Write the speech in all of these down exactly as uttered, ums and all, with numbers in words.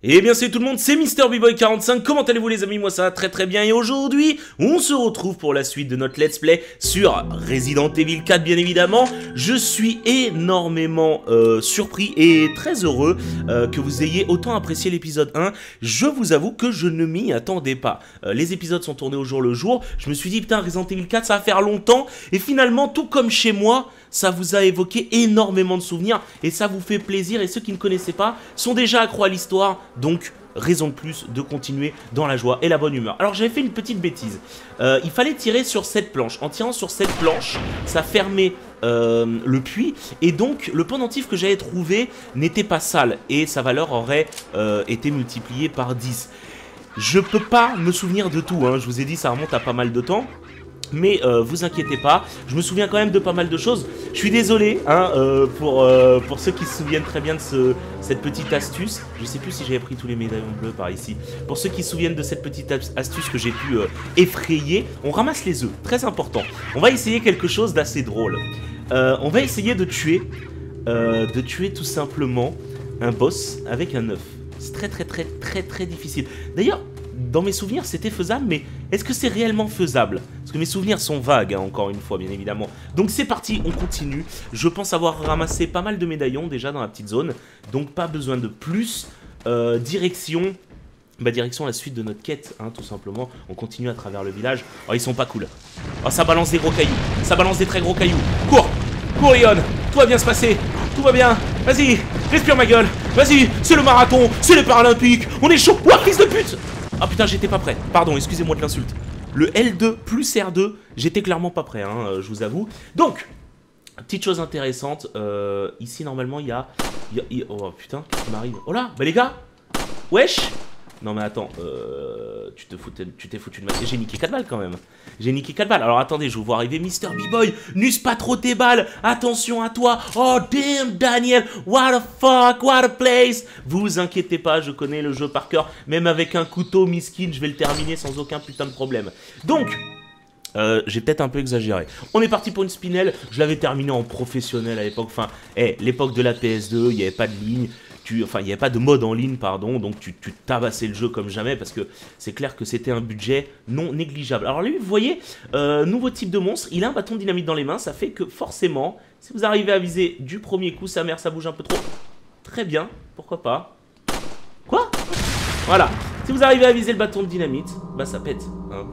Eh bien salut tout le monde, c'est Mister B Boy quarante-cinq, comment allez-vous les amis? Moi ça va très très bien et aujourd'hui on se retrouve pour la suite de notre let's play sur Resident Evil quatre bien évidemment. Je suis énormément euh, surpris et très heureux euh, que vous ayez autant apprécié l'épisode un. Je vous avoue que je ne m'y attendais pas. Euh, les épisodes sont tournés au jour le jour, je me suis dit putain Resident Evil quatre ça va faire longtemps et finalement tout comme chez moi, ça vous a évoqué énormément de souvenirs et ça vous fait plaisir et ceux qui ne connaissaient pas sont déjà accros à l'histoire, donc raison de plus de continuer dans la joie et la bonne humeur. Alors j'avais fait une petite bêtise, euh, il fallait tirer sur cette planche, en tirant sur cette planche, ça fermait euh, le puits et donc le pendentif que j'avais trouvé n'était pas sale et sa valeur aurait euh, été multipliée par dix. Je peux pas me souvenir de tout, hein. Je vous ai dit ça remonte à pas mal de temps. Mais euh, vous inquiétez pas, je me souviens quand même de pas mal de choses. Je suis désolé hein, euh, pour, euh, pour ceux qui se souviennent très bien de ce, cette petite astuce. Je sais plus si j'avais pris tous les médaillons bleus par ici. Pour ceux qui se souviennent de cette petite astuce que j'ai pu euh, effrayer, on ramasse les œufs, très important. On va essayer quelque chose d'assez drôle. Euh, on va essayer de tuer, euh, de tuer tout simplement un boss avec un œuf. C'est très très très très très difficile. D'ailleurs, dans mes souvenirs, c'était faisable, mais est-ce que c'est réellement faisable? Parce que mes souvenirs sont vagues, hein, encore une fois, bien évidemment. Donc c'est parti, on continue. Je pense avoir ramassé pas mal de médaillons déjà dans la petite zone, donc pas besoin de plus. Euh, direction, bah direction la suite de notre quête, hein, tout simplement. On continue à travers le village. Oh, ils sont pas cool. Oh, ça balance des gros cailloux. Ça balance des très gros cailloux. Cours, cours, Ion. Tout va bien se passer. Tout va bien. Vas-y, respire ma gueule. Vas-y, c'est le marathon, c'est les Paralympiques. On est chaud. Ouah, fils de pute. Ah putain, j'étais pas prêt. Pardon, excusez-moi de l'insulte. Le L deux plus R deux, j'étais clairement pas prêt, hein, je vous avoue. Donc, petite chose intéressante. Euh, ici, normalement, il y a... Y a y... Oh putain, qu'est-ce qui m'arrive? Oh là, bah les gars. Wesh. Non mais attends, euh, tu te foutais, tu t'es foutu de ma... J'ai niqué quatre balles quand même. J'ai niqué quatre balles. Alors attendez, je vous vois arriver Mister B Boy. N'use pas trop tes balles. Attention à toi. Oh damn Daniel. What a fuck. What a place. Vous inquiétez pas, je connais le jeu par cœur. Même avec un couteau miskin, je vais le terminer sans aucun putain de problème. Donc... Euh, j'ai peut-être un peu exagéré. On est parti pour une spinelle. Je l'avais terminé en professionnel à l'époque. Enfin, hey, l'époque de la P S deux, il n'y avait pas de ligne. Tu, enfin, il n'y avait pas de mode en ligne, pardon. Donc, tu, tu tabassais le jeu comme jamais parce que c'est clair que c'était un budget non négligeable. Alors, lui, vous voyez, euh, nouveau type de monstre. Il a un bâton de dynamite dans les mains. Ça fait que forcément, si vous arrivez à viser du premier coup, sa mère, ça bouge un peu trop. Très bien. Pourquoi pas? Quoi? Voilà. Si vous arrivez à viser le bâton de dynamite, bah ça pète. Hein.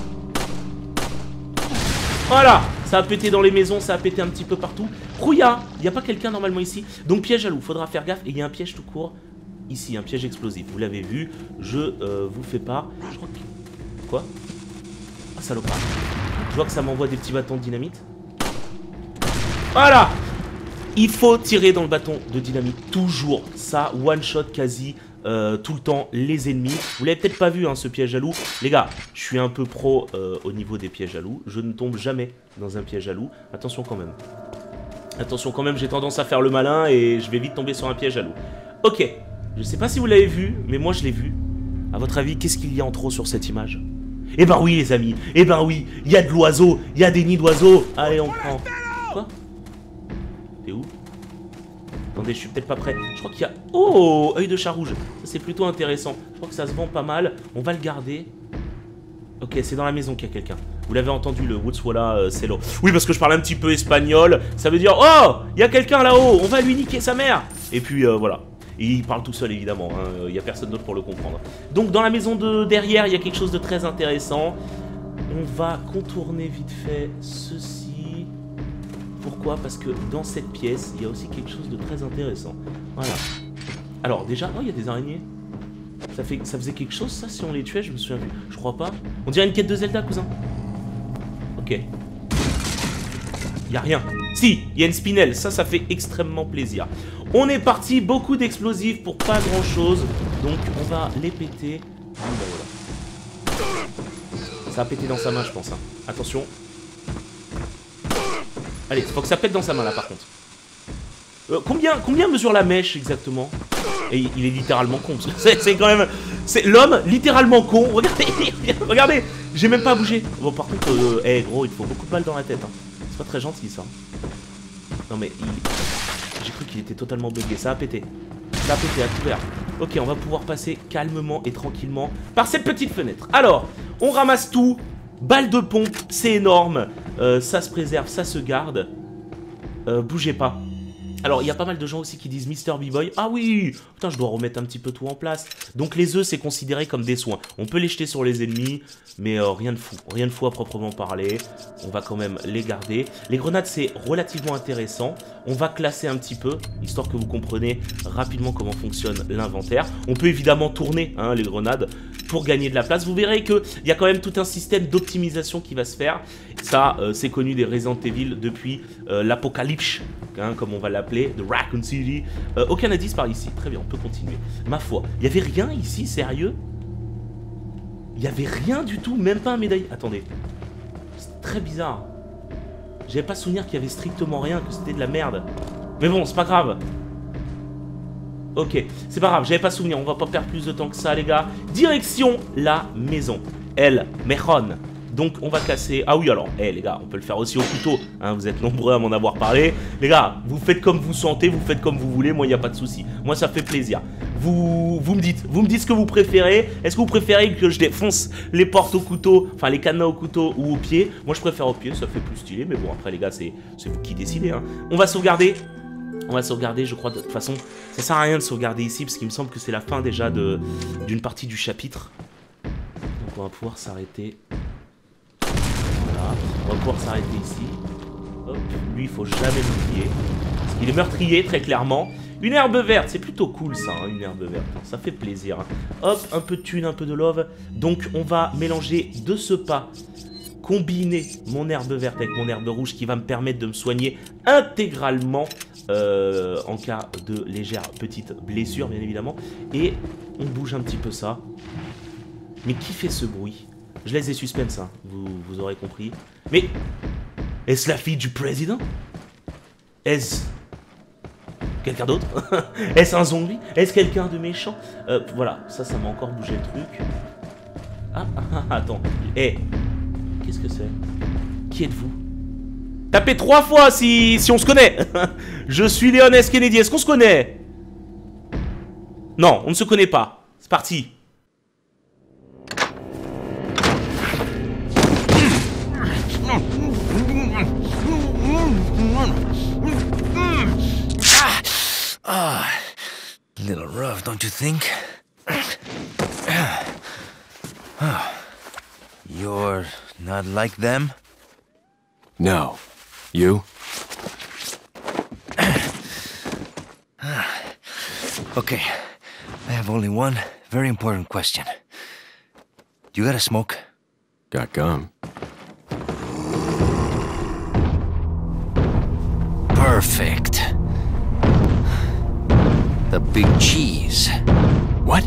Voilà, ça a pété dans les maisons, ça a pété un petit peu partout. Rouilla, il n'y a pas quelqu'un normalement ici. Donc piège à loup, faudra faire gaffe. Et il y a un piège tout court ici, un piège explosif. Vous l'avez vu, je euh, vous fais pas. Je crois que... Quoi? Ah, salopard. Je vois que ça m'envoie des petits bâtons de dynamite. Voilà. Il faut tirer dans le bâton de dynamite, toujours. Ça, one shot quasi. Euh, tout le temps les ennemis. Vous l'avez peut-être pas vu hein, ce piège à loup. Les gars, je suis un peu pro euh, au niveau des pièges à loup. Je ne tombe jamais dans un piège à loup. Attention quand même. Attention quand même, j'ai tendance à faire le malin et je vais vite tomber sur un piège à loup. Ok, je sais pas si vous l'avez vu, mais moi je l'ai vu. À votre avis, qu'est-ce qu'il y a en trop sur cette image? Eh ben oui les amis, eh ben oui, il y a de l'oiseau, il y a des nids d'oiseaux. Allez on prend. Quoi? T'es où? Attendez, je suis peut-être pas prêt. Je crois qu'il y a... Oh, œil de chat rouge. Ça, c'est plutôt intéressant. Je crois que ça se vend pas mal. On va le garder. Ok, c'est dans la maison qu'il y a quelqu'un. Vous l'avez entendu, le Woodswalla euh, Cello. Oui, parce que je parle un petit peu espagnol. Ça veut dire... Oh, il y a quelqu'un là-haut. On va lui niquer sa mère. Et puis, euh, voilà. Et il parle tout seul, évidemment. Hein. Il n'y a personne d'autre pour le comprendre. Donc, dans la maison de derrière, il y a quelque chose de très intéressant. On va contourner vite fait ceci. Pourquoi? Parce que dans cette pièce, il y a aussi quelque chose de très intéressant. Voilà. Alors déjà, oh, il y a des araignées. Ça, fait, ça faisait quelque chose, ça, si on les tuait? Je me souviens plus. Je crois pas. On dirait une quête de Zelda, cousin. Ok. Il y a rien. Si, il y a une spinelle. Ça, ça fait extrêmement plaisir. On est parti. Beaucoup d'explosifs pour pas grand-chose. Donc, on va les péter. Ah, bah, voilà. Ça a pété dans sa main, je pense. Hein. Attention. Allez, faut que ça pète dans sa main là par contre. Euh, combien, combien mesure la mèche exactement? Et il, il est littéralement con. C'est quand même... C'est l'homme littéralement con. Regardez, regardez. J'ai même pas bougé. Bon par contre, euh, hey, gros, il faut beaucoup de balles dans la tête. Hein. C'est pas très gentil ça. Non mais il... J'ai cru qu'il était totalement bugué. Ça a pété. Ça a pété à couvert. Ok, on va pouvoir passer calmement et tranquillement par cette petite fenêtre. Alors, on ramasse tout. Balle de pompe, c'est énorme. Euh, ça se préserve, ça se garde. Euh, bougez pas. Alors, il y a pas mal de gens aussi qui disent Mister B-Boy. Ah oui, putain, je dois remettre un petit peu tout en place. Donc, les œufs, c'est considéré comme des soins. On peut les jeter sur les ennemis, mais euh, rien de fou. Rien de fou à proprement parler. On va quand même les garder. Les grenades, c'est relativement intéressant. On va classer un petit peu, histoire que vous compreniez rapidement comment fonctionne l'inventaire. On peut évidemment tourner hein, les grenades pour gagner de la place. Vous verrez qu'il y a quand même tout un système d'optimisation qui va se faire. Ça, euh, c'est connu des Resident Evil depuis euh, l'Apocalypse, hein, comme on va l'appeler, de Raccoon City. Euh, aucun indice par ici. Très bien, on peut continuer. Ma foi, il n'y avait rien ici, sérieux? Il n'y avait rien du tout, même pas un médaille. Attendez, c'est très bizarre. J'avais pas souvenir qu'il y avait strictement rien, que c'était de la merde. Mais bon, c'est pas grave. Ok, c'est pas grave, j'avais pas souvenir, on va pas perdre plus de temps que ça les gars. Direction la maison, El Mejon. Donc on va casser... Ah oui alors, eh hey, les gars, on peut le faire aussi au couteau, hein, vous êtes nombreux à m'en avoir parlé. Les gars, vous faites comme vous sentez, vous faites comme vous voulez, moi il n'y a pas de souci. Moi ça fait plaisir. Vous, vous me dites, vous me dites ce que vous préférez. Est-ce que vous préférez que je défonce les portes au couteau, enfin les cadenas au couteau ou au pied? Moi je préfère au pied, ça fait plus stylé, mais bon après les gars, c'est vous qui décidez. Hein. On va sauvegarder. On va sauvegarder, je crois, de toute façon, ça sert à rien de sauvegarder ici, parce qu'il me semble que c'est la fin déjà d'une partie du chapitre. Donc on va pouvoir s'arrêter. Voilà, on va pouvoir s'arrêter ici. Hop, lui, il faut jamais l'oublier. Parce qu'il est meurtrier, très clairement. Une herbe verte, c'est plutôt cool ça, hein, une herbe verte, ça fait plaisir. Hein. Hop, un peu de thune, un peu de love. Donc on va mélanger de ce pas, combiner mon herbe verte avec mon herbe rouge qui va me permettre de me soigner intégralement. Euh, en cas de légères petites blessures bien évidemment. Et on bouge un petit peu ça. Mais qui fait ce bruit? Je laisse des suspens hein, vous, vous aurez compris. Mais est-ce la fille du président? Est-ce quelqu'un d'autre? Est-ce un zombie? Est-ce quelqu'un de méchant? euh, Voilà, ça, ça m'a encore bougé le truc. Ah, ah, ah attends. Eh, hey, qu'est-ce que c'est? Qui êtes-vous? Tapez trois fois si, si on se connaît. Je suis Leon S. Kennedy. Est-ce qu'on se connaît? Non, on ne se connaît pas. C'est parti. Ah, a little rough, don't you think? You're not like them? No. You? Okay, I have only one very important question. You got a smoke? Got gum. Perfect. The big cheese. What?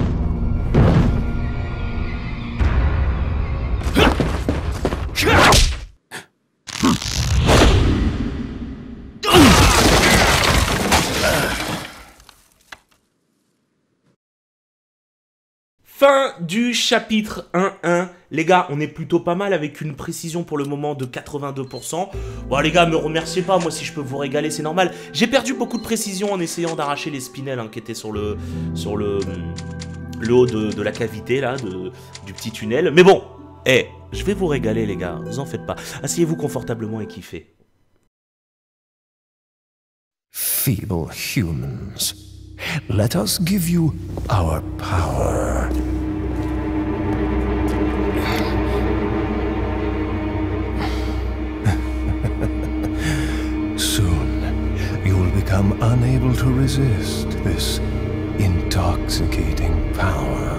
Fin du chapitre un un. Les gars, on est plutôt pas mal avec une précision pour le moment de quatre-vingt-deux pour cent. Bon les gars, me remerciez pas, moi si je peux vous régaler, c'est normal. J'ai perdu beaucoup de précision en essayant d'arracher les spinels hein, qui étaient sur le sur le, le haut de, de la cavité là, de, du petit tunnel. Mais bon, eh, hey, je vais vous régaler les gars, vous en faites pas. Asseyez-vous confortablement et kiffez. Feeble humans, let us give you our power. Soon, you will become unable to resist this intoxicating power.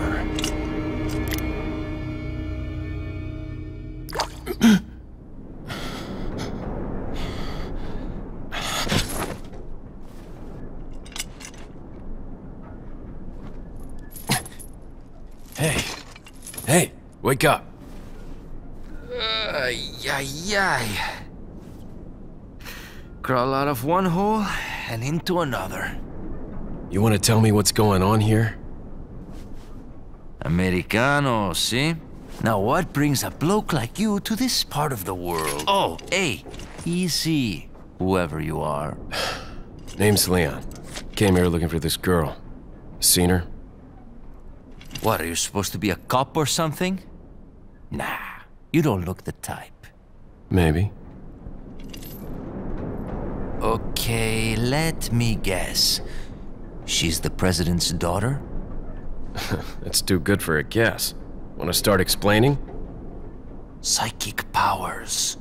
Hey. Hey, wake up. Ay, ay, ay. Crawl out of one hole and into another. You want to tell me what's going on here? Americano, see? Now what brings a bloke like you to this part of the world? Oh, hey, easy, whoever you are. Name's Leon. Came here looking for this girl. Seen her? What, are you supposed to be a cop or something? Nah, you don't look the type. Maybe. Okay, let me guess. She's the president's daughter? That's too good for a guess. Want to start explaining? Psychic powers.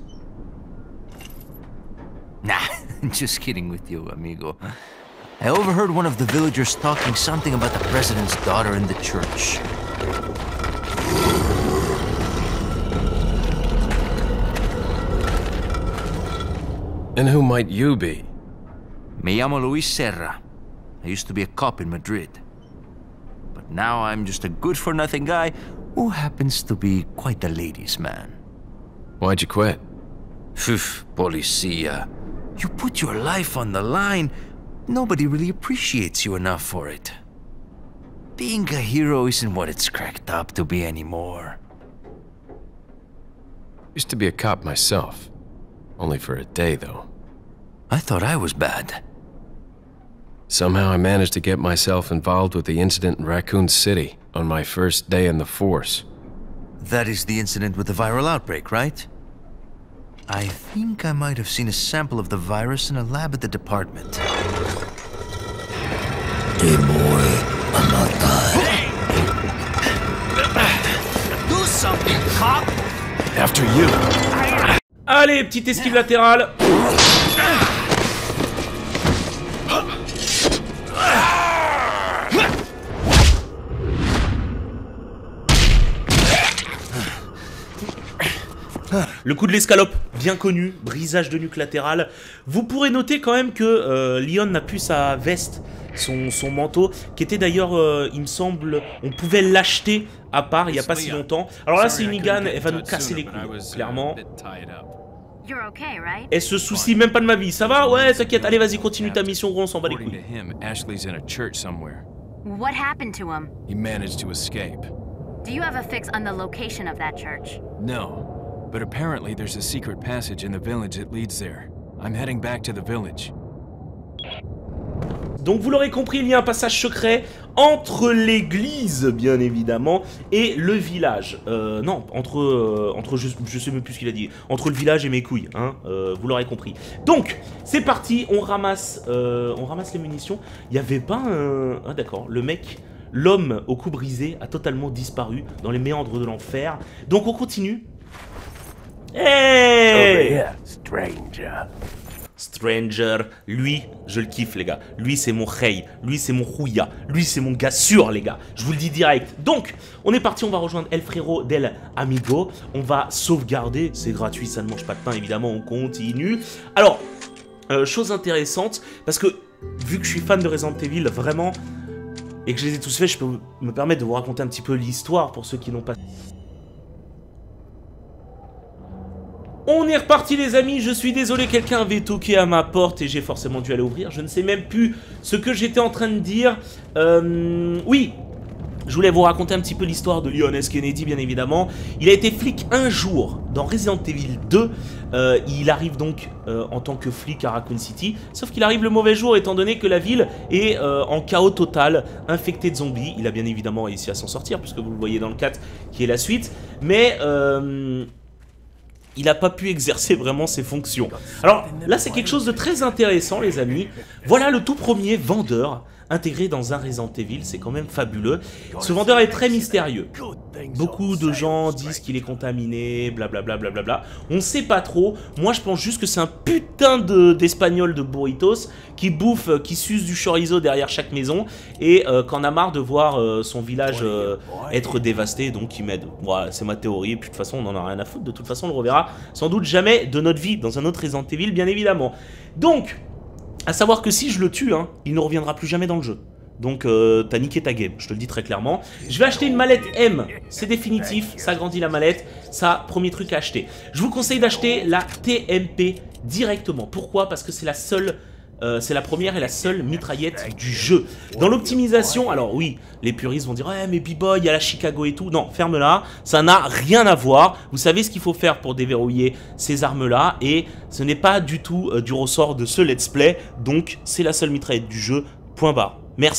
Nah, just kidding with you, amigo. I overheard one of the villagers talking something about the president's daughter in the church. And who might you be? Me llamo Luis Serra. I used to be a cop in Madrid. But now I'm just a good-for-nothing guy who happens to be quite a ladies' man. Why'd you quit? Phew, policia. You put your life on the line. Nobody really appreciates you enough for it. Being a hero isn't what it's cracked up to be anymore. Used to be a cop myself. Only for a day, though. I thought I was bad. Somehow I managed to get myself involved with the incident in Raccoon City on my first day in the force. That is the incident with the viral outbreak, right? I think I might have seen a sample of the virus in a lab at the department. Hey boy, I'm not dying. Do something, cop! After you. Allez, petite esquive latérale. Le coup de l'escalope, bien connu, brisage de nuque latéral. Vous pourrez noter quand même que euh, Leon n'a plus sa veste, son, son manteau, qui était d'ailleurs, euh, il me semble, on pouvait l'acheter à part il n'y a pas si longtemps. Alors là, c'est une Nigan, elle va nous casser les couilles, clairement. Elle se soucie même pas de ma vie. Ça va? Ouais, t'inquiète, allez, vas-y, continue ta mission, gros, on s'en bat les couilles. Ashley's in a church somewhere. What happened to him? He managed to escape. Do you have a fix on the location of that church? No. But apparently there's a secret passage in the village that leads there. I'm heading back to the village. Donc vous l'aurez compris, il y a un passage secret entre l'église, bien évidemment, et le village. Euh, non, entre, euh, entre je, je sais même plus ce qu'il a dit. Entre le village et mes couilles, hein, euh, vous l'aurez compris. Donc, c'est parti, on ramasse, euh, on ramasse les munitions. Il n'y avait pas un... Ah d'accord, le mec, l'homme au cou brisé a totalement disparu dans les méandres de l'enfer. Donc on continue. Hey! Over here, stranger. Stranger, lui, je le kiffe les gars. Lui c'est mon rey, lui c'est mon rouilla, lui c'est mon gars sûr les gars. Je vous le dis direct. Donc, on est parti, on va rejoindre El Frero del Amigo. On va sauvegarder, c'est gratuit, ça ne mange pas de pain évidemment, on continue. Alors, euh, chose intéressante, parce que vu que je suis fan de Resident Evil, vraiment, et que je les ai tous faits, je peux me permettre de vous raconter un petit peu l'histoire pour ceux qui n'ont pas... On est reparti les amis, je suis désolé, quelqu'un avait toqué à ma porte et j'ai forcément dû aller ouvrir. Je ne sais même plus ce que j'étais en train de dire. Euh, oui, je voulais vous raconter un petit peu l'histoire de Leon S. Kennedy, bien évidemment. Il a été flic un jour dans Resident Evil deux. Euh, il arrive donc euh, en tant que flic à Raccoon City. Sauf qu'il arrive le mauvais jour étant donné que la ville est euh, en chaos total, infectée de zombies. Il a bien évidemment réussi à s'en sortir, puisque vous le voyez dans le quatre qui est la suite. Mais... Euh, il n'a pas pu exercer vraiment ses fonctions. Alors là c'est quelque chose de très intéressant les amis. Voilà le tout premier vendeur intégré dans un Resident Evil, c'est quand même fabuleux. Ce vendeur est très mystérieux. Beaucoup de gens disent qu'il est contaminé, blablabla, blablabla. On ne sait pas trop. Moi je pense juste que c'est un putain d'espagnol de, de burritos qui bouffe, qui suce du chorizo derrière chaque maison et euh, qu'en a marre de voir euh, son village euh, être dévasté, donc il m'aide. Voilà, c'est ma théorie, et puis de toute façon on n'en a rien à foutre. De toute façon on le reverra sans doute jamais de notre vie dans un autre Resident Evil, bien évidemment. Donc... à savoir que si je le tue, hein, il ne reviendra plus jamais dans le jeu. Donc euh, t'as niqué ta game, je te le dis très clairement. Je vais acheter une mallette M, c'est définitif, ça agrandit la mallette. Ça, premier truc à acheter. Je vous conseille d'acheter la T M P directement. Pourquoi? Parce que c'est la seule... Euh, c'est la première et la seule mitraillette du jeu. Dans l'optimisation, alors oui, les puristes vont dire « Ouais, mais B-Boy, il y a la Chicago et tout. » Non, ferme-la, ça n'a rien à voir. Vous savez ce qu'il faut faire pour déverrouiller ces armes-là. Et ce n'est pas du tout euh, du ressort de ce let's play. Donc, c'est la seule mitraillette du jeu. Point barre. Merci.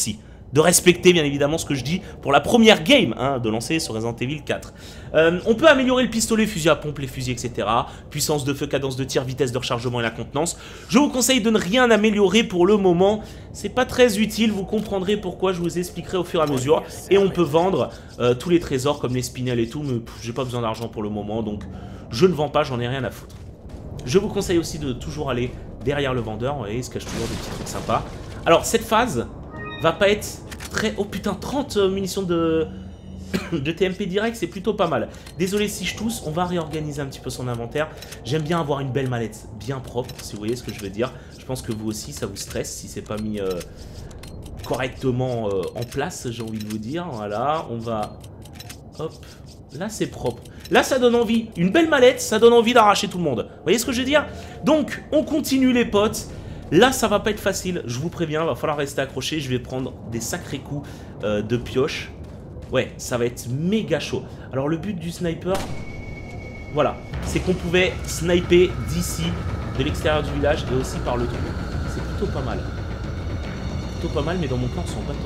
de respecter bien évidemment ce que je dis pour la première game hein, de lancer sur Resident Evil quatre. Euh, on peut améliorer le pistolet, fusil à pompe, les fusils, et cetera. Puissance de feu, cadence de tir, vitesse de rechargement et la contenance. Je vous conseille de ne rien améliorer pour le moment. C'est pas très utile, vous comprendrez pourquoi, je vous expliquerai au fur et à mesure. Et on peut vendre euh, tous les trésors comme les spinels et tout, mais j'ai pas besoin d'argent pour le moment, donc je ne vends pas, j'en ai rien à foutre. Je vous conseille aussi de toujours aller derrière le vendeur, vous voyez, il se cache toujours des petits trucs sympas. Alors cette phase va pas être très... Oh putain, trente munitions de... de T M P direct, c'est plutôt pas mal. Désolé si je tousse, on va réorganiser un petit peu son inventaire. J'aime bien avoir une belle mallette bien propre, si vous voyez ce que je veux dire. Je pense que vous aussi, ça vous stresse si c'est pas mis euh, correctement euh, en place, j'ai envie de vous dire. Voilà, on va... Hop, là c'est propre. Là ça donne envie, une belle mallette, ça donne envie d'arracher tout le monde. Vous voyez ce que je veux dire? Donc, on continue les potes. Là, ça va pas être facile, je vous préviens, va falloir rester accroché. Je vais prendre des sacrés coups euh, de pioche. Ouais, ça va être méga chaud. Alors, le but du sniper, voilà, c'est qu'on pouvait sniper d'ici, de l'extérieur du village et aussi par le trou. C'est plutôt pas mal. Plutôt pas mal, mais dans mon cas, on s'en bat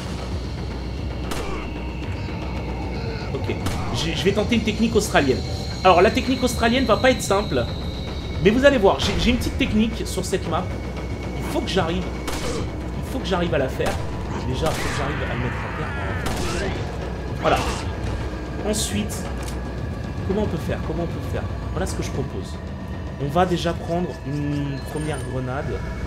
totalement. Ok, je vais tenter une technique australienne. Alors, la technique australienne va pas être simple, mais vous allez voir, j'ai une petite technique sur cette map. Il faut que j'arrive, il faut que j'arrive à la faire. Déjà, il faut que j'arrive à le mettre à terre. Voilà. Ensuite, comment on peut faire? Comment on peut faire? Voilà ce que je propose. On va déjà prendre une première grenade.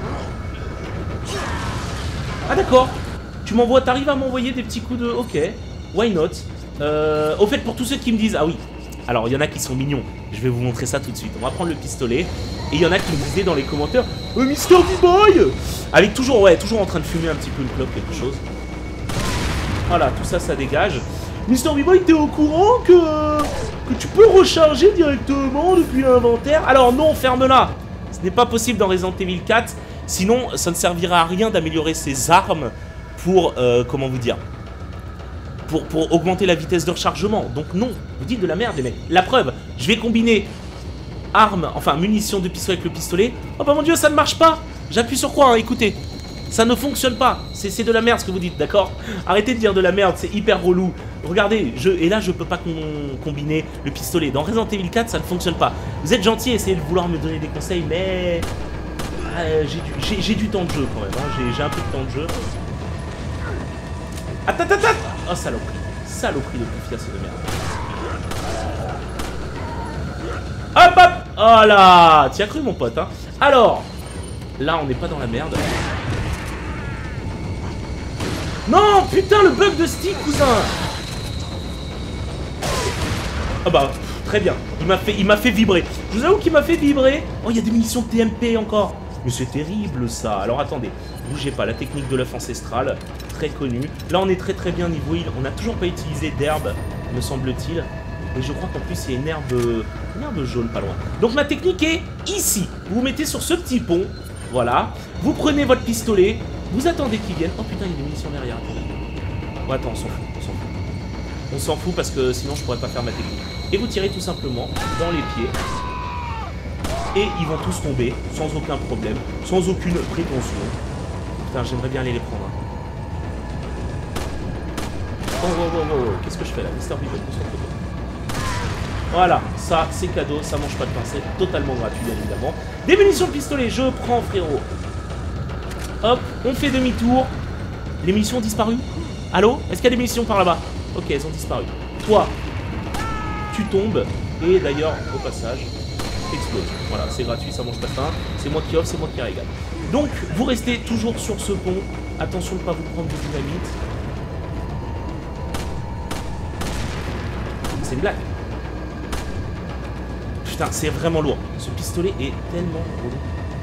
Ah d'accord. Tu m'envoies, t'arrives à m'envoyer des petits coups de... Ok, why not? Euh, au fait, pour tous ceux qui me disent... Ah oui, alors il y en a qui sont mignons. Je vais vous montrer ça tout de suite. On va prendre le pistolet. Et il y en a qui me disaient dans les commentaires euh, Mister B-Boy avec toujours, ouais, toujours en train de fumer un petit peu une clope, quelque chose. Voilà, tout ça, ça dégage. Mister B-Boy, t'es au courant que, que tu peux recharger directement depuis l'inventaire? Alors non, ferme-la. Ce n'est pas possible dans Resident Evil quatre. Sinon, ça ne servira à rien d'améliorer ses armes pour, euh, comment vous dire, pour, pour augmenter la vitesse de rechargement. Donc non, vous dites de la merde les mecs. La preuve, je vais combiner armes, enfin munitions de pistolet avec le pistolet. Oh bah mon dieu, ça ne marche pas. J'appuie sur quoi hein, écoutez. Ça ne fonctionne pas, c'est de la merde ce que vous dites, d'accord? Arrêtez de dire de la merde, c'est hyper relou. Regardez, je, et là je peux pas com combiner le pistolet. Dans Resident Evil quatre, ça ne fonctionne pas. Vous êtes gentil, essayez de vouloir me donner des conseils, mais... Euh, j'ai du, du temps de jeu quand même, hein. J'ai un peu de temps de jeu. Attends, attends, attends. Oh saloperie, saloperie de confiance de merde. Hop, hop. Oh là, t'y as cru mon pote, hein. Alors, là on n'est pas dans la merde. Non, putain, le bug de stick, cousin. Ah bah, très bien. Il m'a fait, il m'a fait vibrer. Je vous avoue qu'il m'a fait vibrer. Oh, il y a des munitions de T M P encore. Mais c'est terrible, ça. Alors, attendez. Bougez pas. La technique de l'œuf ancestral, très connue. Là, on est très très bien niveau heal. On n'a toujours pas utilisé d'herbe, me semble-t-il. Et je crois qu'en plus, il y a une herbe, une herbe jaune pas loin. Donc, ma technique est ici. Vous vous mettez sur ce petit pont. Voilà. Vous prenez votre pistolet. Vous attendez qu'ils viennent. Oh putain, il y a des munitions derrière. Bon, attends, on s'en fout. On s'en fout. On s'en fout parce que sinon je pourrais pas faire ma technique. Et vous tirez tout simplement dans les pieds. Et ils vont tous tomber sans aucun problème, sans aucune prétention. Putain, j'aimerais bien aller les prendre. Oh, oh, oh, oh, oh. Qu'est-ce que je fais là? Mister B-Boy, concentre-toi. Voilà, ça c'est cadeau, ça mange pas de pain, c'est totalement gratuit bien évidemment. Des munitions de pistolet, je prends frérot. Hop, on fait demi-tour. Les munitions ont disparu. Allô? Est-ce qu'il y a des munitions par là-bas? Ok, elles ont disparu. Toi, tu tombes. Et d'ailleurs, au passage, explose. Voilà, c'est gratuit, ça mange pas de pain. C'est moi qui offre, c'est moi qui régale. Donc, vous restez toujours sur ce pont. Attention de ne pas vous prendre de dynamite. C'est une blague. Putain, c'est vraiment lourd. Ce pistolet est tellement lourd.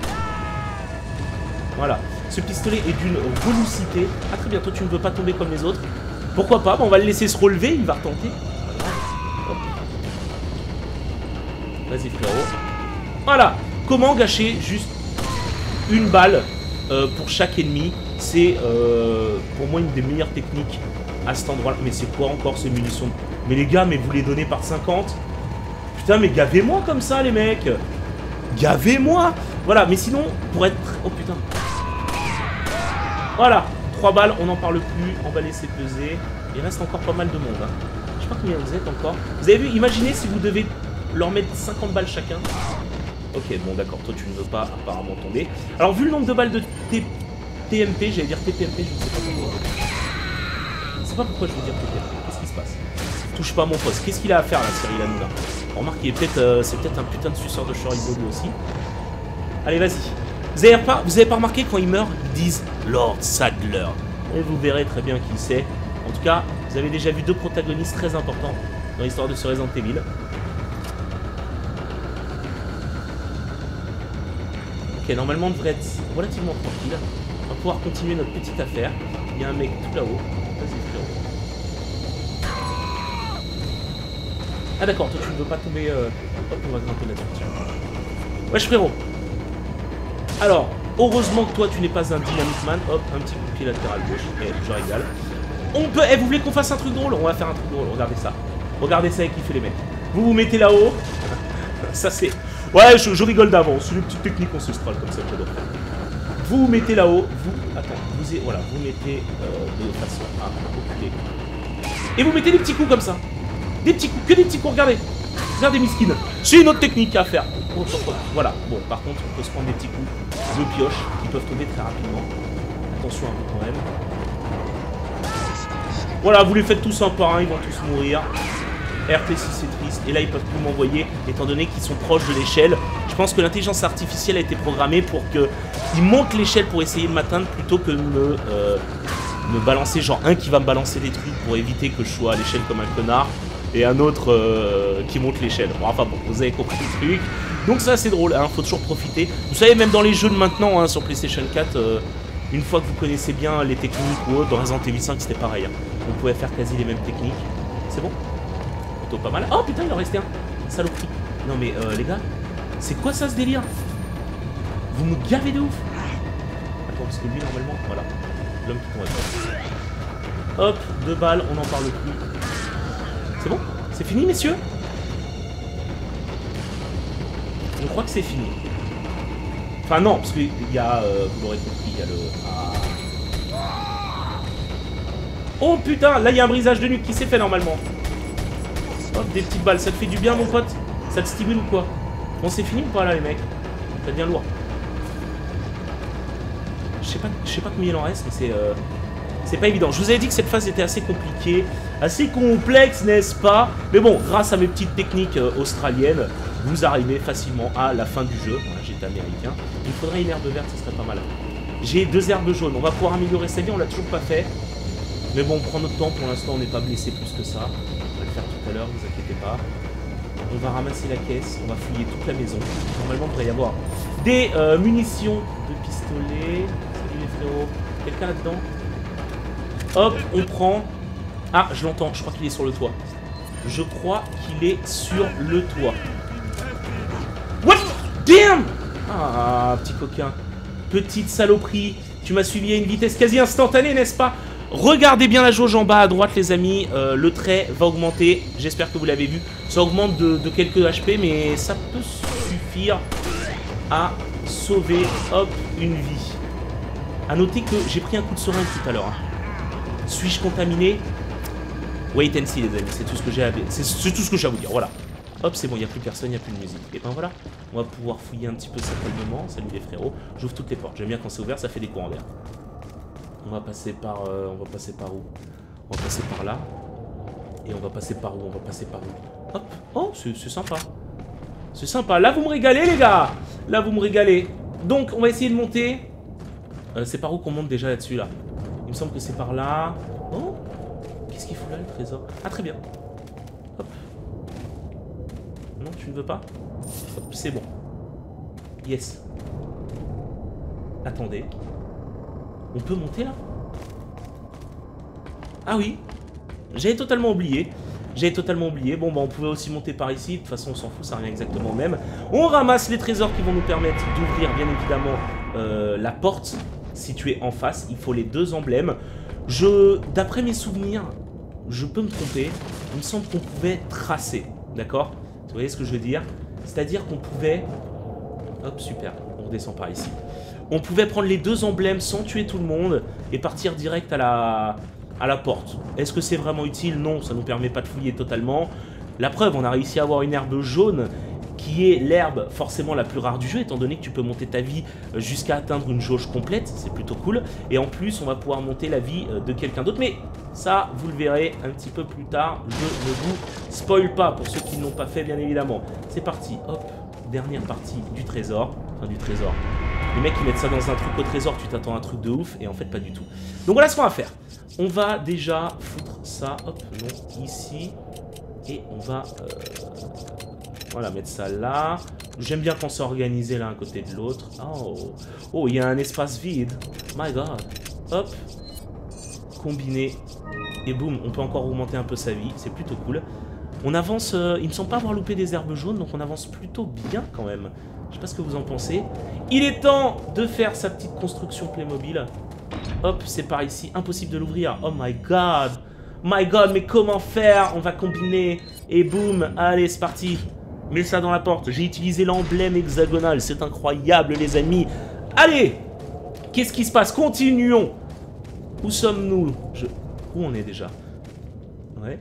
Voilà. Ce pistolet est d'une velousité. Ah très bien, toi tu ne veux pas tomber comme les autres. Pourquoi pas? Bon, on va le laisser se relever, il va retenter. Vas-y frérot. Voilà. Comment gâcher juste une balle euh, pour chaque ennemi? C'est euh, pour moi une des meilleures techniques à cet endroit-là. Mais c'est quoi encore ces munitions? Mais les gars, mais vous les donnez par cinquante? Putain, mais gavez-moi comme ça les mecs. Gavez-moi. Voilà, mais sinon, pour être... Oh putain. Voilà, trois balles, on n'en parle plus. Emballer, c'est peser. Il reste encore pas mal de monde. Hein. Je sais pas combien vous êtes encore. Vous avez vu, imaginez si vous devez leur mettre cinquante balles chacun. Ok, bon d'accord, toi tu ne veux pas apparemment tomber. Alors vu le nombre de balles de T M P, j'allais dire T P M P, je ne sais pas pourquoi. Je sais pas pourquoi je veux dire T P M P. Qu'est-ce qui se passe? Touche pas à mon poste. Qu'est-ce qu'il a à faire là, Cyril Hanouna? Remarquez, peut-être euh, c'est peut-être un putain de suceur de chorizo lui aussi. Allez, vas-y. Vous avez pas, vous avez pas remarqué quand ils meurent, ils disent Lord Sadler. Et vous verrez très bien qui c'est. En tout cas, vous avez déjà vu deux protagonistes très importants dans l'histoire de ce Resident Evil. Ok, normalement on devrait être relativement tranquille. On va pouvoir continuer notre petite affaire. Il y a un mec tout là-haut. Vas-y frérot. Ah d'accord, toi tu ne veux pas tomber... Euh... Hop, on va grimper là-dessus. Wesh frérot. Alors, heureusement que toi tu n'es pas un Dynamite Man. Hop, un petit coup de pied latéral gauche. Eh, je régale. On peut... Eh, vous voulez qu'on fasse un truc drôle? On va faire un truc drôle, regardez ça. Regardez ça et kiffez les mecs. Vous vous mettez là-haut. Ça c'est... Ouais, je, je rigole d'avance. C'est une petite technique ancestrale comme ça que j'adore faire. Vous vous mettez là-haut. Vous... Attends, vous... Voilà, vous mettez euh, de façon à reculer. Et vous mettez des petits coups comme ça. Des petits coups, que des petits coups, regardez. Regardez Miskine. C'est une autre technique à faire. Voilà, bon, par contre, on peut se prendre des petits coups de pioche qui peuvent tomber très rapidement. Attention un peu quand même. Voilà, vous les faites tous un par un, ils vont tous mourir. R T six c'est triste, et là ils peuvent plus m'envoyer, étant donné qu'ils sont proches de l'échelle. Je pense que l'intelligence artificielle a été programmée pour qu'ils montent l'échelle pour essayer de m'atteindre, plutôt que de me, euh, me balancer, genre un qui va me balancer des trucs pour éviter que je sois à l'échelle comme un connard, et un autre euh, qui monte l'échelle. Bon, enfin bon, vous avez compris le truc. Donc ça c'est drôle, hein, faut toujours profiter. Vous savez, même dans les jeux de maintenant, hein, sur PlayStation quatre, euh, une fois que vous connaissez bien les techniques ou autres, dans Resident Evil cinq c'était pareil. Hein. On pouvait faire quasi les mêmes techniques. C'est bon? Plutôt pas mal. Oh putain, il en restait un. Saloperie. Non mais euh, les gars, c'est quoi ça ce délire? Vous me gavez de ouf. Attends, parce que lui normalement, voilà. L'homme qui tombe. Hop, deux balles, on n'en parle plus. C'est bon? C'est fini messieurs? Je crois que c'est fini. Enfin non, parce qu'il y a, euh, vous l'aurez compris, il y a le... Ah. Oh putain, là il y a un brisage de nuque qui s'est fait normalement. Hop, des petites balles, ça te fait du bien mon pote? Ça te stimule ou quoi? Bon, c'est fini ou pas là les mecs? Ça devient lourd. Je sais pas, je sais pas combien il en reste, mais c'est... Euh... C'est pas évident. Je vous avais dit que cette phase était assez compliquée, assez complexe, n'est-ce pas? Mais bon, grâce à mes petites techniques euh, australiennes, vous arrivez facilement à la fin du jeu. Voilà, j'étais américain. Il faudrait une herbe verte, ce serait pas mal. J'ai deux herbes jaunes. On va pouvoir améliorer sa vie, on l'a toujours pas fait. Mais bon, on prend notre temps. Pour l'instant, on n'est pas blessé plus que ça. On va le faire tout à l'heure, vous inquiétez pas. On va ramasser la caisse, on va fouiller toute la maison. Normalement, il devrait y avoir des euh, munitions de pistolet. Salut les frérots. Quelqu'un là-dedans? Hop, on prend... Ah, je l'entends, je crois qu'il est sur le toit. Je crois qu'il est sur le toit. What? Damn! Ah, petit coquin. Petite saloperie. Tu m'as suivi à une vitesse quasi instantanée, n'est-ce pas? Regardez bien la jauge en bas à droite, les amis. Euh, le trait va augmenter. J'espère que vous l'avez vu. Ça augmente de, de quelques H P, mais ça peut suffire à sauver, hop, une vie. A noter que j'ai pris un coup de seringue tout à l'heure. Hein. Suis-je contaminé? Wait and see les amis, c'est tout ce que j'ai à... c'est tout ce que j'ai à vous dire, voilà. Hop, c'est bon, il n'y a plus personne, il n'y a plus de musique. Et ben voilà, on va pouvoir fouiller un petit peu ça calmement. Salut les frérots, j'ouvre toutes les portes. J'aime bien quand c'est ouvert, ça fait des courants d'air. On va passer par... Euh, on va passer par où? On va passer par là. Et on va passer par où? On va passer par où? Hop, oh, c'est sympa. C'est sympa, là vous me régalez les gars. Là vous me régalez. Donc, on va essayer de monter. Euh, c'est par où qu'on monte déjà là-dessus là? Il me semble que c'est par là. Oh, qu'est-ce qu'il faut là, le trésor? Ah, très bien. Hop. Non, tu ne veux pas? Hop, c'est bon. Yes. Attendez. On peut monter là? Ah oui. J'avais totalement oublié. J'avais totalement oublié. Bon, bah, on pouvait aussi monter par ici. De toute façon, on s'en fout, ça revient exactement au même. On ramasse les trésors qui vont nous permettre d'ouvrir, bien évidemment, euh, la porte située en face. Il faut les deux emblèmes. Je, d'après mes souvenirs, je peux me tromper. Il me semble qu'on pouvait tracer. D'accord? Vous voyez ce que je veux dire? C'est-à-dire qu'on pouvait... Hop, super. On redescend par ici. on pouvait prendre les deux emblèmes sans tuer tout le monde et partir direct à la, à la porte. Est-ce que c'est vraiment utile? Non, ça nous permet pas de fouiller totalement. La preuve, on a réussi à avoir une herbe jaune qui est l'herbe forcément la plus rare du jeu, étant donné que tu peux monter ta vie jusqu'à atteindre une jauge complète, c'est plutôt cool. Et en plus, on va pouvoir monter la vie de quelqu'un d'autre, mais ça, vous le verrez un petit peu plus tard. Je ne vous spoil pas pour ceux qui ne l'ont pas fait, bien évidemment. C'est parti, hop, dernière partie du trésor, enfin du trésor. Les mecs, ils mettent ça dans un truc au trésor, tu t'attends à un truc de ouf, et en fait, pas du tout. Donc voilà ce qu'on va faire. On va déjà foutre ça, hop, non, ici, et on va... Euh... Voilà, mettre ça là. J'aime bien qu'on soit organisé l'un à côté de l'autre. Oh, oh, il y a un espace vide. My God. Hop. Combiner. Et boum, on peut encore augmenter un peu sa vie. C'est plutôt cool. On avance, euh, il me semble pas avoir loupé des herbes jaunes, donc on avance plutôt bien quand même. Je sais pas ce que vous en pensez. Il est temps de faire sa petite construction Playmobil. Hop, c'est par ici. Impossible de l'ouvrir. Oh my God. My God, mais comment faire? On va combiner. Et boum, allez, c'est parti. Mets ça dans la porte. J'ai utilisé l'emblème hexagonal. C'est incroyable, les amis. Allez! Qu'est-ce qui se passe? Continuons. Où sommes-nous? Je... Où on est déjà? Ouais.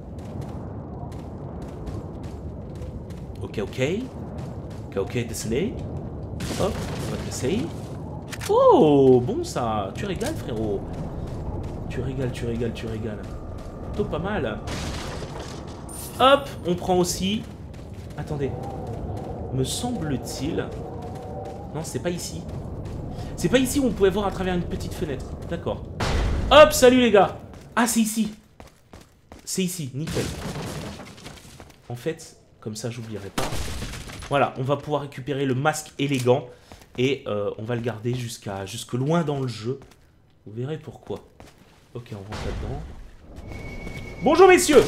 Ok, ok. Ok, ok, désolé. Hop, on va te laisser. Oh, bon ça. Tu régales, frérot. Tu régales, tu régales, tu régales. Plutôt pas mal. Hop, on prend aussi... Attendez, me semble-t-il... Non, c'est pas ici. C'est pas ici où on pouvait voir à travers une petite fenêtre. D'accord. Hop, salut les gars. Ah, c'est ici. C'est ici, nickel. En fait, comme ça, j'oublierai pas. Voilà, on va pouvoir récupérer le masque élégant. Et euh, on va le garder jusqu'à jusque loin dans le jeu. Vous verrez pourquoi. Ok, on rentre là-dedans. Bonjour, messieurs.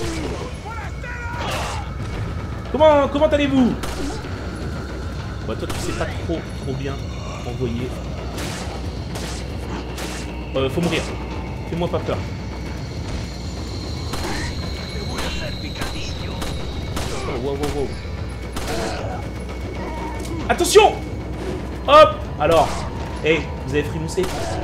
Comment, comment allez-vous? Bah toi tu sais pas trop, trop bien envoyer. Euh, faut mourir. Fais-moi pas peur. Oh, wow, wow, wow. Attention! Hop! Alors, hey, vous avez frimoussé?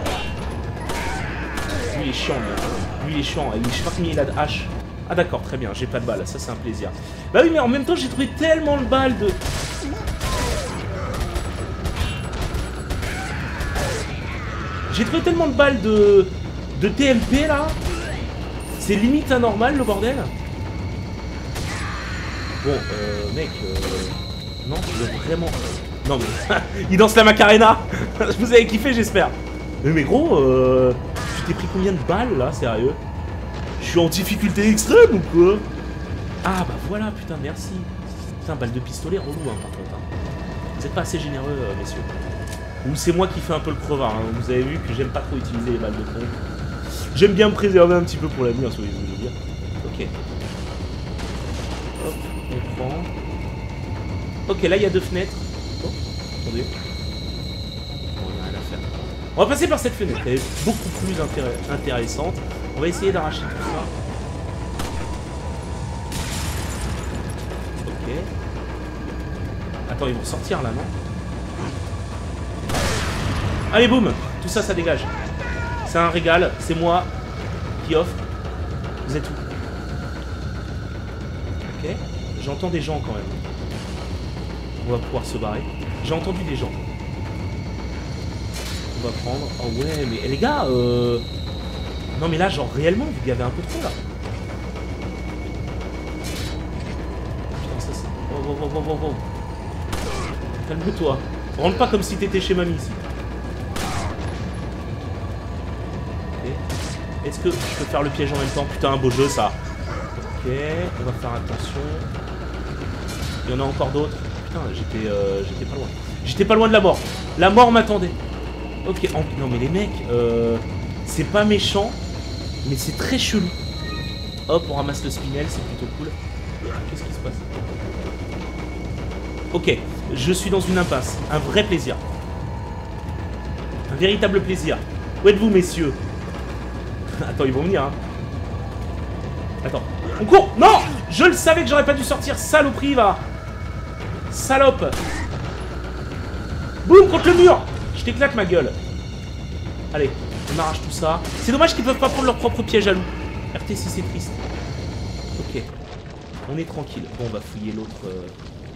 Lui il est chiant, lui, lui il est chiant. Je sais pas combien il a de hache. Ah d'accord, très bien, j'ai pas de balles, ça c'est un plaisir. Bah oui, mais en même temps, j'ai trouvé tellement de balles de... J'ai trouvé tellement de balles de... de T M P, là. C'est limite anormal, le bordel. Bon, euh, mec... Euh... Non, tu veux vraiment... Non, mais... Il danse la Macarena. Vous avez kiffé, j'espère. Mais, mais gros, euh... tu t'es pris combien de balles, là, sérieux? Je suis en difficulté extrême ou quoi? Ah bah voilà, putain, merci. Putain, balle de pistolet relou, hein, par contre. Hein. Vous êtes pas assez généreux, euh, messieurs. Ou c'est moi qui fais un peu le crevard, hein. Vous avez vu que j'aime pas trop utiliser les balles de pompe. J'aime bien me préserver un petit peu pour l'avenir, si vous voulez dire. Ok. Hop, on prend. Ok, là il y a deux fenêtres. Oh, attendez. Bon, il n'y a rien à faire. On va passer par cette fenêtre, elle est beaucoup plus intéress- intéressante. On va essayer d'arracher tout ça. Ok. Attends, ils vont sortir là, non? Allez, boum! Tout ça, ça dégage. C'est un régal. C'est moi qui offre. Vous êtes où? Ok. J'entends des gens quand même. On va pouvoir se barrer. J'ai entendu des gens. On va prendre... Oh ouais, mais les gars, euh... Non mais là, genre réellement, vous y avez un peu trop là. Putain, ça c'est... Oh, oh, oh, oh, oh, oh. Calme-toi. Rentre pas comme si t'étais chez mamie ici. Ok. Est-ce que je peux faire le piège en même temps? Putain, un beau jeu ça. Ok, on va faire attention. Il y en a encore d'autres. Putain, j'étais euh, j'étais pas loin. J'étais pas loin de la mort. La mort m'attendait. Ok, en... non mais les mecs, euh... c'est pas méchant. Mais c'est très chelou. Hop, on ramasse le spinel, c'est plutôt cool. Qu'est-ce qui se passe? Ok, je suis dans une impasse. Un vrai plaisir. Un véritable plaisir. Où êtes-vous, messieurs? Attends, ils vont venir, hein. Attends. On court! Non! Je le savais que j'aurais pas dû sortir. Saloperie, va! Salope! Boum, contre le mur! Je t'éclate ma gueule. Allez, on arrache tout ça. C'est dommage qu'ils peuvent pas prendre leur propre piège à loup. R T six, c'est triste. Ok. On est tranquille. Bon, on va fouiller l'autre... Euh...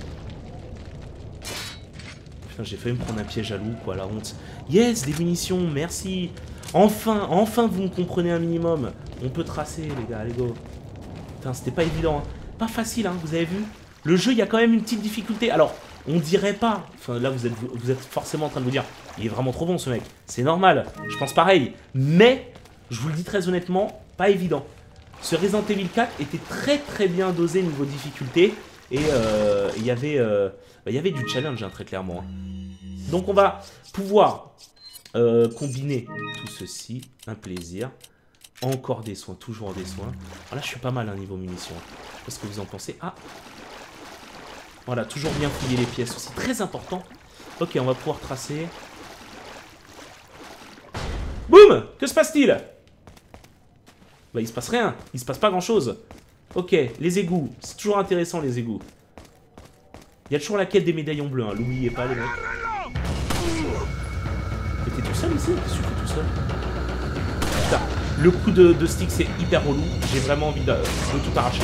Putain, j'ai failli me prendre un piège à loup, quoi, la honte. Yes, des munitions, merci. Enfin, enfin, vous me comprenez un minimum. On peut tracer, les gars, allez go. Putain, c'était pas évident, hein. Pas facile, hein, vous avez vu. Le jeu, il y a quand même une petite difficulté. Alors, on dirait pas... Enfin, là, vous êtes, vous êtes forcément en train de vous dire, il est vraiment trop bon, ce mec. C'est normal, je pense pareil. Mais, je vous le dis très honnêtement, pas évident. Ce Resident Evil quatre était très très bien dosé niveau difficulté. Et euh, il y avait, euh, bah, il y avait du challenge, hein, très clairement. Donc, on va pouvoir euh, combiner tout ceci. Un plaisir. Encore des soins, toujours des soins. Alors là, je suis pas mal, hein, niveau munitions. Je sais pas ce que vous en pensez. Ah! Voilà, toujours bien fouiller les pièces aussi. Très important. Ok, on va pouvoir tracer. Boum! Que se passe-t-il? Bah, il se passe rien. Il se passe pas grand-chose. Ok, les égouts. C'est toujours intéressant, les égouts. Il y a toujours la quête des médaillons bleus, hein. L'oubliez pas, les mecs. Mais t'es tout seul ici? Qu'est-ce que tu fais tout seul? Putain, le coup de, de stick, c'est hyper relou. J'ai vraiment envie de, de tout arracher.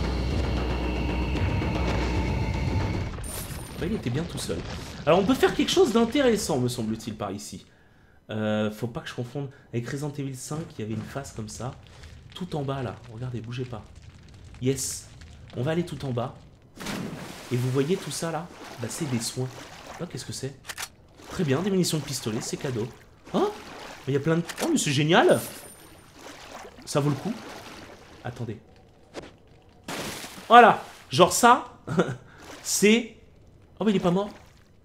Ouais, il était bien tout seul. Alors, on peut faire quelque chose d'intéressant, me semble-t-il, par ici. Euh, faut pas que je confonde avec Resident Evil cinq, il y avait une face comme ça. Tout en bas, là. Regardez, bougez pas. Yes. On va aller tout en bas. Et vous voyez tout ça, là? Bah, c'est des soins. Oh, qu'est-ce que c'est? Très bien, des munitions de pistolet, c'est cadeau. Oh, il y a plein de... Oh, mais c'est génial! Ça vaut le coup. Attendez. Voilà. Genre ça, c'est... Oh, mais il est pas mort.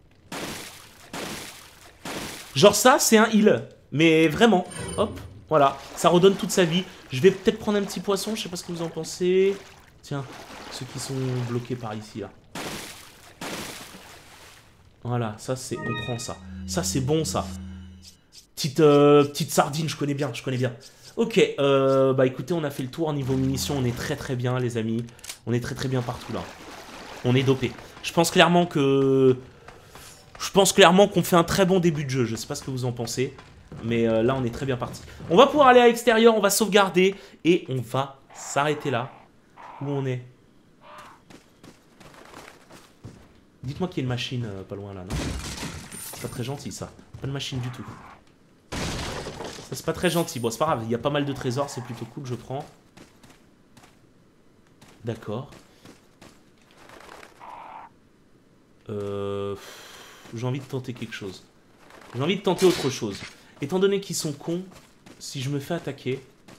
Genre ça, c'est un heal. Mais vraiment. Hop, voilà. Ça redonne toute sa vie. Je vais peut-être prendre un petit poisson. Je sais pas ce que vous en pensez. Tiens, ceux qui sont bloqués par ici, là. Voilà, ça c'est... On prend ça. Ça, c'est bon, ça. Petite, euh, petite sardine, je connais bien, je connais bien. Ok, euh, bah écoutez, on a fait le tour. Niveau munitions, on est très très bien, les amis. On est très très bien partout, là. On est dopé. Je pense clairement que... Je pense clairement qu'on fait un très bon début de jeu. Je sais pas ce que vous en pensez. Mais euh, là, on est très bien parti. On va pouvoir aller à l'extérieur, on va sauvegarder. Et on va s'arrêter là. Où on est? Dites-moi qu'il y a une machine euh, pas loin là, non? C'est pas très gentil, ça. Pas de machine du tout. Ça, c'est pas très gentil. Bon, c'est pas grave. Il y a pas mal de trésors. C'est plutôt cool, je prends. D'accord. Euh... J'ai envie de tenter quelque chose. J'ai envie de tenter autre chose. Étant donné qu'ils sont cons, si je me fais attaquer...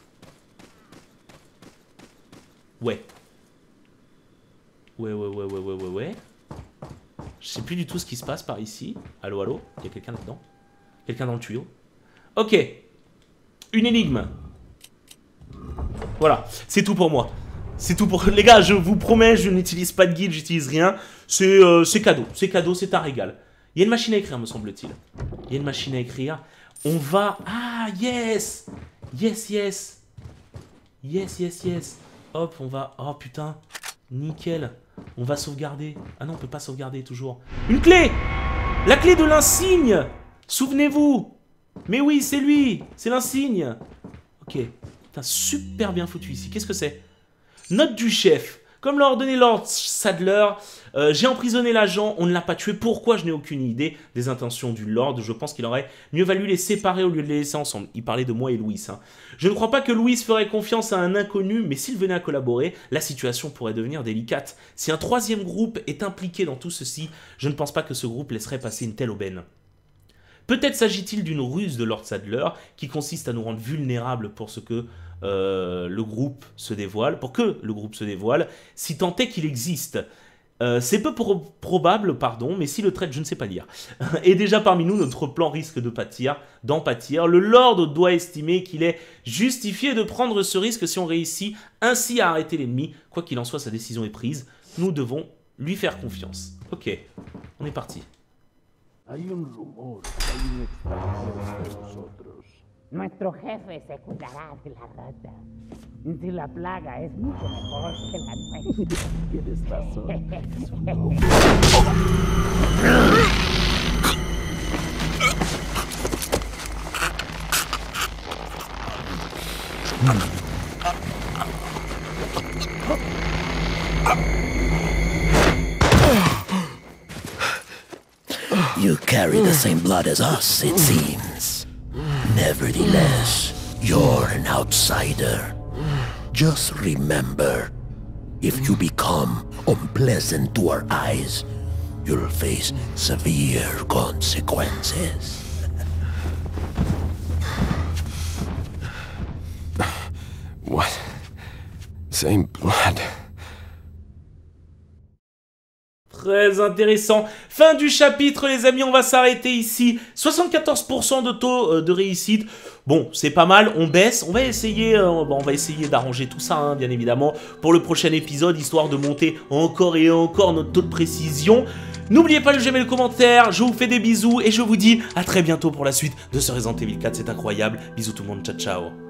Ouais. Ouais, ouais, ouais, ouais, ouais, ouais, ouais. Je sais plus du tout ce qui se passe par ici. Allô, allô? Il y a quelqu'un là-dedans? Quelqu'un dans le tuyau? Ok. Une énigme. Voilà. C'est tout pour moi. C'est tout pour... Les gars, je vous promets, je n'utilise pas de guide, j'utilise rien. C'est euh, cadeau. C'est cadeau, c'est un régal. Il y a une machine à écrire, me semble-t-il. Il y a une machine à écrire. On va... Ah, yes! Yes, yes! Yes, yes, yes. Hop, on va... Oh, putain. Nickel. On va sauvegarder. Ah non, on peut pas sauvegarder, toujours. Une clé! La clé de l'insigne! Souvenez-vous! Mais oui, c'est lui! C'est l'insigne! Ok. Putain, super bien foutu ici. Qu'est-ce que c'est? Note du chef. Comme l'a ordonné Lord Sadler, euh, j'ai emprisonné l'agent, on ne l'a pas tué. Pourquoi? Je n'ai aucune idée des intentions du Lord. Je pense qu'il aurait mieux valu les séparer au lieu de les laisser ensemble. Il parlait de moi et Louis. Hein. Je ne crois pas que Louis ferait confiance à un inconnu, mais s'il venait à collaborer, la situation pourrait devenir délicate. Si un troisième groupe est impliqué dans tout ceci, je ne pense pas que ce groupe laisserait passer une telle aubaine. Peut-être s'agit-il d'une ruse de Lord Sadler qui consiste à nous rendre vulnérables pour ce que euh, le groupe se dévoile, pour que le groupe se dévoile, si tant est qu'il existe. Euh, C'est peu pro probable, pardon, mais si le traite, je ne sais pas lire. Et déjà parmi nous, notre plan risque de pâtir, d'en pâtir. Le Lord doit estimer qu'il est justifié de prendre ce risque si on réussit ainsi à arrêter l'ennemi. Quoi qu'il en soit, sa décision est prise. Nous devons lui faire confiance. Ok, on est parti. Hay un rumor, hay un extranjero entre nosotros. Nuestro jefe se cuidará de la rata. Si la plaga es mucho mejor que la nuestra. Tienes razón. Es un You carry the same blood as us, it seems. Nevertheless, you're an outsider. Just remember, if you become unpleasant to our eyes, you'll face severe consequences. What? Same blood. Très intéressant. Fin du chapitre, les amis, on va s'arrêter ici. soixante-quatorze pour cent de taux de réussite. Bon, c'est pas mal, on baisse. On va essayer, euh, on va essayer d'arranger tout ça, hein, bien évidemment, pour le prochain épisode, histoire de monter encore et encore notre taux de précision. N'oubliez pas de j'aimer le commentaire, je vous fais des bisous et je vous dis à très bientôt pour la suite de ce Resident Evil quatre, c'est incroyable. Bisous tout le monde, ciao ciao.